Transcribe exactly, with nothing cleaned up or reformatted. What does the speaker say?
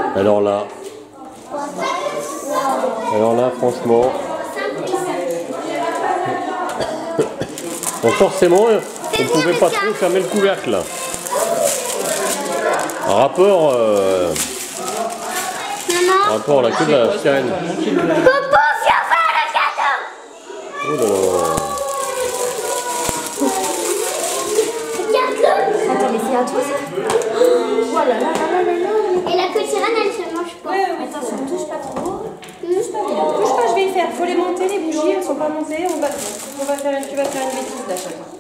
Alors là, alors là, franchement, donc forcément, on ne pouvait pas trop fermer le couvercle. Rapport, euh, rapport à la queue de la sirène. Popo, viens faire le gâteau. Oh là là. Attends, mais c'est à toi ça? Oh là là là là là là. Et la queue de sirène, elle se mange pas. Ouais, ouais, attention, ne touche pas trop. Touche pas Touche pas, je vais y faire. Faut les monter, les bougies, elles sont pas montées. On va, on va faire une, tu vas faire une bêtise là, chacun.